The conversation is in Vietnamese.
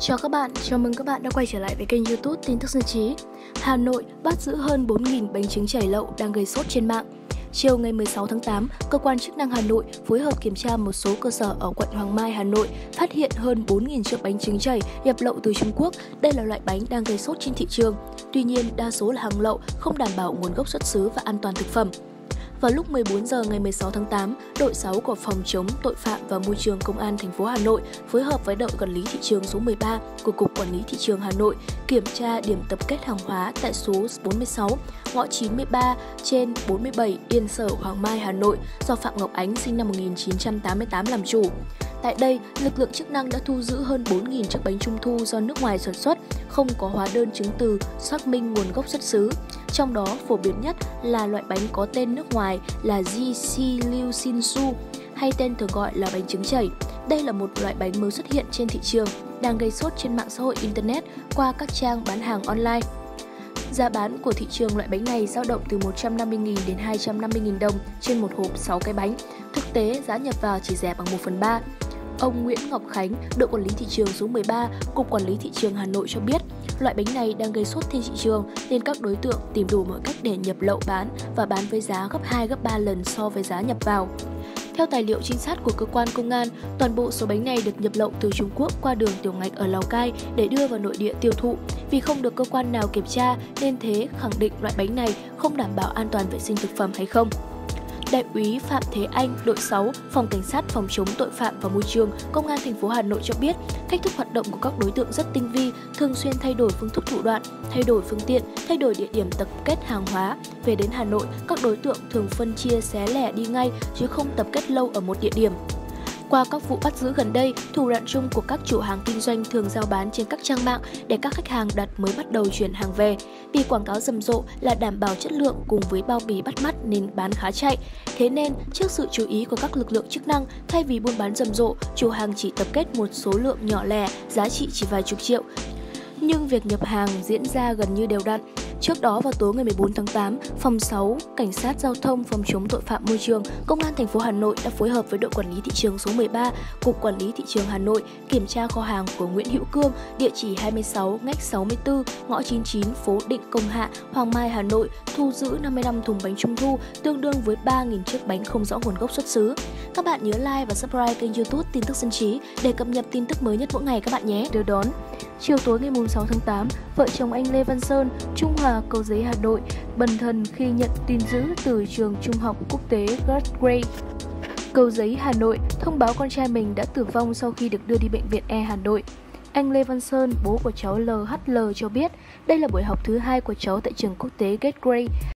Chào các bạn, chào mừng các bạn đã quay trở lại với kênh YouTube Tin tức Dân trí. Hà Nội bắt giữ hơn 4.000 bánh trứng chảy lậu đang gây sốt trên mạng. Chiều ngày 16 tháng 8, cơ quan chức năng Hà Nội phối hợp kiểm tra một số cơ sở ở quận Hoàng Mai, Hà Nội, phát hiện hơn 4.000 chiếc bánh trứng chảy nhập lậu từ Trung Quốc. Đây là loại bánh đang gây sốt trên thị trường. Tuy nhiên, đa số là hàng lậu, không đảm bảo nguồn gốc xuất xứ và an toàn thực phẩm. Vào lúc 14 giờ ngày 16 tháng 8, đội 6 của Phòng chống tội phạm và môi trường Công an thành phố Hà Nội phối hợp với đội quản lý thị trường số 13 của Cục Quản lý thị trường Hà Nội kiểm tra điểm tập kết hàng hóa tại số 46, ngõ 93 trên 47 Yên Sở, Hoàng Mai, Hà Nội do Phạm Ngọc Ánh sinh năm 1988 làm chủ. Tại đây, lực lượng chức năng đã thu giữ hơn 4.000 chiếc bánh trung thu do nước ngoài sản xuất, không có hóa đơn chứng từ, xác minh nguồn gốc xuất xứ. Trong đó, phổ biến nhất là loại bánh có tên nước ngoài là Ji Liu Xin Su, hay tên thường gọi là bánh trứng chảy. Đây là một loại bánh mới xuất hiện trên thị trường, đang gây sốt trên mạng xã hội Internet qua các trang bán hàng online. Giá bán của thị trường loại bánh này dao động từ 150.000 đến 250.000 đồng trên một hộp 6 cái bánh. Thực tế, giá nhập vào chỉ rẻ bằng 1/3. Ông Nguyễn Ngọc Khánh, đội quản lý thị trường số 13, Cục Quản lý thị trường Hà Nội cho biết, loại bánh này đang gây sốt trên thị trường nên các đối tượng tìm đủ mọi cách để nhập lậu bán và bán với giá gấp 2, gấp 3 lần so với giá nhập vào. Theo tài liệu trinh sát của cơ quan công an, toàn bộ số bánh này được nhập lậu từ Trung Quốc qua đường tiểu ngạch ở Lào Cai để đưa vào nội địa tiêu thụ. Vì không được cơ quan nào kiểm tra nên thế khẳng định loại bánh này không đảm bảo an toàn vệ sinh thực phẩm hay không. Đại úy Phạm Thế Anh, đội 6, Phòng Cảnh sát Phòng chống tội phạm và môi trường, Công an thành phố Hà Nội cho biết, cách thức hoạt động của các đối tượng rất tinh vi, thường xuyên thay đổi phương thức thủ đoạn, thay đổi phương tiện, thay đổi địa điểm tập kết hàng hóa. Về đến Hà Nội, các đối tượng thường phân chia xé lẻ đi ngay chứ không tập kết lâu ở một địa điểm. Qua các vụ bắt giữ gần đây, thủ đoạn chung của các chủ hàng kinh doanh thường giao bán trên các trang mạng để các khách hàng đặt mới bắt đầu chuyển hàng về. Vì quảng cáo rầm rộ là đảm bảo chất lượng cùng với bao bì bắt mắt nên bán khá chạy. Thế nên, trước sự chú ý của các lực lượng chức năng, thay vì buôn bán rầm rộ, chủ hàng chỉ tập kết một số lượng nhỏ lẻ, giá trị chỉ vài chục triệu. Nhưng việc nhập hàng diễn ra gần như đều đặn. Trước đó vào tối ngày 14 tháng 8, Phòng 6, Cảnh sát Giao thông Phòng chống tội phạm môi trường, Công an thành phố Hà Nội đã phối hợp với đội quản lý thị trường số 13, Cục Quản lý thị trường Hà Nội kiểm tra kho hàng của Nguyễn Hữu Cương, địa chỉ 26 ngách 64, ngõ 99, phố Định Công Hạ, Hoàng Mai, Hà Nội, thu giữ 55 thùng bánh trung thu, tương đương với 3.000 chiếc bánh không rõ nguồn gốc xuất xứ. Các bạn nhớ like và subscribe kênh YouTube Tin tức Dân trí để cập nhật tin tức mới nhất mỗi ngày các bạn nhé. Đưa đón. Chiều tối ngày 6 tháng 8, vợ chồng anh Lê Văn Sơn, Trung Hòa, Cầu Giấy, Hà Nội bần thần khi nhận tin dữ từ trường Trung học Quốc tế Gateway, Cầu Giấy, Hà Nội thông báo con trai mình đã tử vong sau khi được đưa đi bệnh viện E Hà Nội. Anh Lê Văn Sơn, bố của cháu LHL cho biết đây là buổi học thứ 2 của cháu tại trường quốc tế Gateway.